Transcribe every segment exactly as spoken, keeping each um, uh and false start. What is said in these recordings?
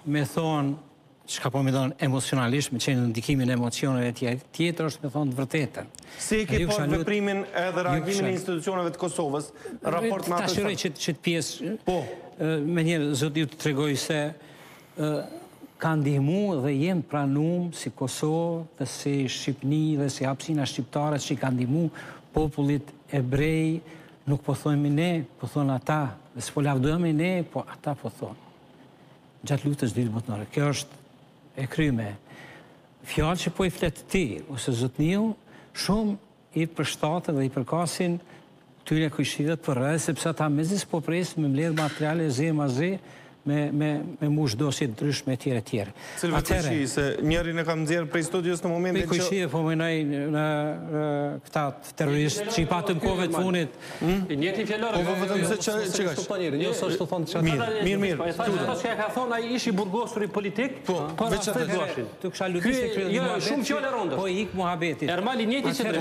me thonë, çka po me thonë emocionalisht, me qenë ndikimin e emocioneve tjetër, tjetër është me thonë të vërtetën. Si e ke pasur veprimin edhe reagimin e institucioneve të Kosovës, raport me atë? Ta shëroj që të pjesë, po, me njerë, zotë ju të tregoj se ka ndihmu dhe jem pranum si Kosovë dhe si Shqipni dhe si hapësina shqiptare që i ka ndihmu popullit ebrej, nuk po thojmë ne, po thonë ata, dhe s'po lavdojmë ne, po ata po thonë. Gjatë lutës dytë botnore. Kjo është e kryme. Fjallë që po i fletë ti, ose zotniu, shumë i përshtatë dhe i përkasin tyre kujshivet për rrë, sepse ata mezis po presë me mbledhë materiale zi ma zi, me mush dosje të ndryshme e tjere tjere. Cilve kujshi, se njerin e kam nxjerë prej studios në momentin që... Me kujshi e po mënoj në këta terroristë që i patëm kove të funit. I njëti fjellore... Po vëtëm se që gash? Njësë është të thonë që... Mirë, mirë, mirë. Ato që e ka thonë, a i ishi burgosur i politik, për asë të goshin. Të kësha lutis e kryet muhabet, shumë fjole rondës. Po i ik muhabetit. Ermali njëti që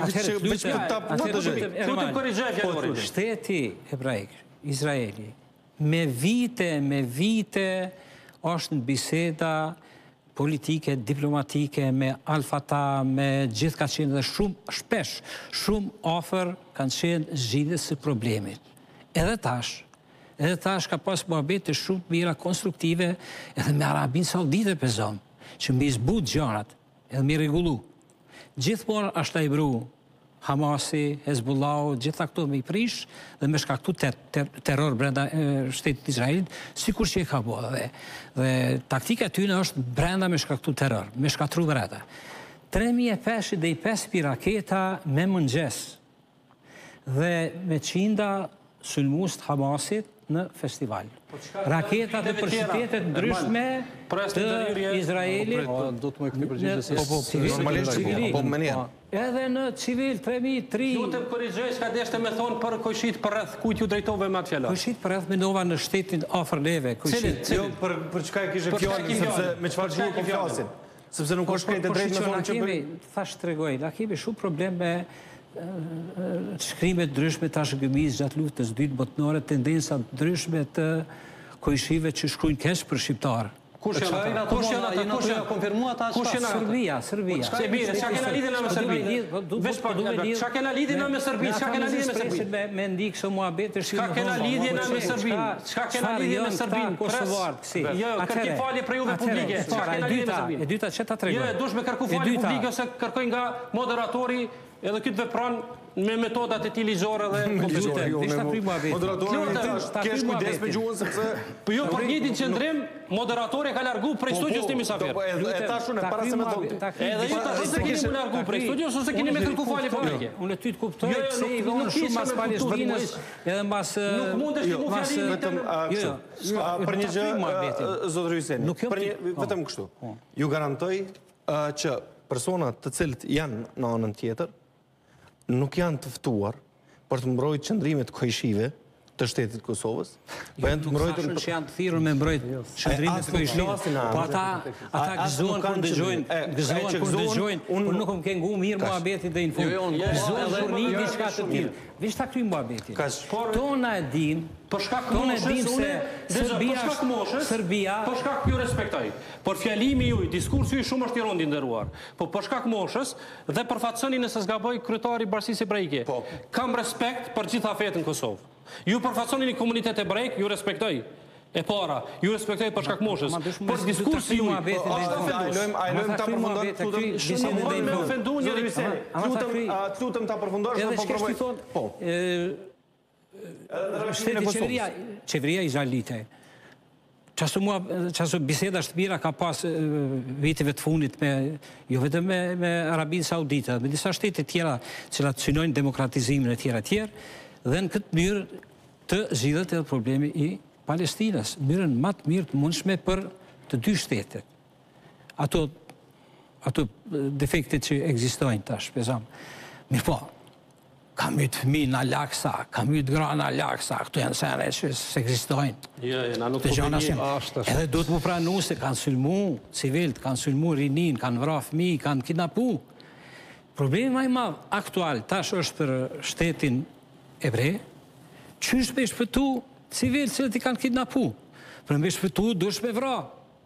dremë. Shteti hebraik, Izraeli, me vite, me vite, është në biseda politike, diplomatike, me Al-Fatah, me gjithë ka qenë dhe shumë, shpesh, shumë ofër kanë qenë zgjidhjes së problemit. Edhe tash, edhe tash ka pas muhabet të shumë mira konstruktive, edhe me Arabinë Saudite për zonë, që mbi zbut gjarat, edhe mi regullu. Gjithmonë është ta i bru Hamasi, Hezbollahu, gjitha këto me i prish dhe me shkaktu terror brenda shtetit Izraelit, si kur që e ka bo. Dhe taktika tyne është brenda me shkaktu terror, me shkatru brenda. tre mijë e pesëdhjetë dhe i pesë raketa me mëngjes dhe me qinda sulmus të Hamasit në festival. Raketat dhe përshitetet ndryshme të Izraelit. Do të më këti përgjithësi. Normalisht, po më njerë. Edhe në civil, tre mijë, tri... Ju të korrigjoj, s'ka deshte me thonë për kojshit për rrëth, kujt ju drejtove me atë fjallar? Kojshit për rrëth me nova në shtetin afër neve. Cilit? Jo, për çka e kishe fjallin, sepse me qëfar që po flasin. Sepse nuk është krejt e drejt me thonë që për... Thash të regoj, na kemi shumë problem me shkrimet ndryshme të ashgëmis gjatë luftës dytë botnore, tendensat ndryshme të kojshive që shkrujnë kesh për shqiptarë. Kush janë ata? Kush janë ata? Kush janë konfirmuar ata? Kush janë Serbia, Serbia. Se bie, çka kena lidhje me Serbinë? Veç pa çka kena lidhje me Serbinë? Çka kena lidhje me Serbinë? Me ndik shumë muhabet të shkruaj. Çka kena lidhje me Serbinë? Çka kena lidhje me Serbinë? Kosovar, si. Jo, kërkoj falje për juve publike. Çka kena lidhje me Serbinë? E dyta çeta tregoj. Jo, dush me kërku falje publike ose kërkoj nga moderatori edhe këtë vepron me metodat e tij ligjore dhe kompjuter. Ishta prima vit. Moderatori kesh kujdes me gjuhën sepse po jo për njëtin qendrim moderatori ka largu prej studios timi Safer. Po e tashun e para se me thonë. Edhe ju tash se keni largu prej studios ose keni me kërku falje publike. Unë ty të kuptoj se i vonë shumë mas Palestinës edhe mbas nuk mundesh të mos fjalë vetëm për një gjë zotëri Hyseni. Për një vetëm kështu. Ju garantoj që personat të cilët janë në anën tjetër nuk janë të ftuar për të mbrojtë qëndrimet kojshive të shtetit Kosovës. Po janë të mbrojtur që janë të thirrur me mbrojtë qëndrimet kojshive. Po ata ata gëzohen kur dëgjojnë, gëzohen kur dëgjojnë, por nuk më ke ngu mirë muhabetit dhe info. Gëzohen kur një diçka të tillë. Vish ta kryjmë muhabetin. Tona e dim, për shkak të moshës, unë Serbia, për shkak të moshës, Serbia, për shkak ju respektoj. Por fjalimi juaj, diskursi juaj shumë është i rëndë i nderuar. Po për shkak moshës dhe për fatësoni nëse zgaboj kryetari i Bashkisë Hebraike. Kam respekt për gjitha fetë në Kosovë. Ju përfaqësoni një komunitet hebraik, ju respektoj. E para, ju respektoj për shkak moshës. Por diskursi juaj, a lojmë ta përfundojmë, shumë më ofendu njëri tjetrin. Lutem, lutem ta përfundosh apo provoj. Po. Shteti qeveria, qeveria izraelite. Qaso biseda shtëpira ka pas viteve të fundit me, jo vetëm me, me Arabinë Saudite, me disa shtete tjera cilat synojnë demokratizimin e tjera tjerë, dhe në këtë mënyrë të zgjidhet edhe problemi i Palestinës, mënyrën më të mirë të mundshme për të dy shtetet. Ato, ato defektet që ekzistojnë tash, pezam. Mirë po, kam ytë fëmi në Laksa, kam ytë gra në Laksa, këtu janë sene që s'ekzistojnë. Ja, na nuk po bëni ashtë. Edhe duhet mu pranu se kanë sulmu civilt, kanë sulmu rinin, kanë vra fëmi, kanë kidnapu. Problemi më i madh aktual tash është për shtetin hebre, çysh me shpëtu civil cilët i kanë kidnapu. Për me shpëtu dush me vra.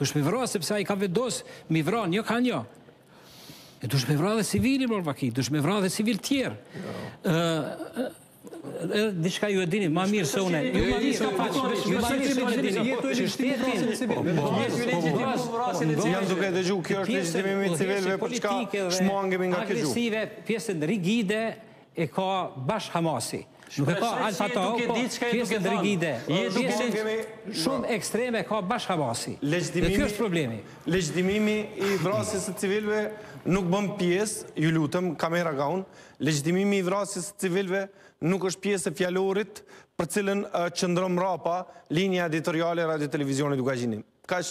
dush me vrasë sepse ai ka vendos mi vran, jo kanë jo. E dush me vrasë dhe civilin në Vaki, dush me vrasë dhe civil tjerë. Diçka ju e dini, ma mirë se une. Ju ma mirë ka faqë, ju ma mirë se une dini. Që shtetin... Jam duke dhe gju, kjo është legjitimimi civilve për çka shmangemi nga kjo gju. Agresive, pjesën rigide e ka bashkë Hamasi. Nuk e ka Al-Fatah, po pjesën rigide. Pjesën shumë ekstreme ka bashkë Hamasi. Dhe kjo është problemi. Legjitimimi i vrasjes së civilve nuk bën pjesë, ju lutëm, kamera ga unë, legjitimimi i vrasjes së civilve nuk është pjesë e fjalorit për cilën qëndron mrapa linja editoriale Radio Televizionit Dukazhinim.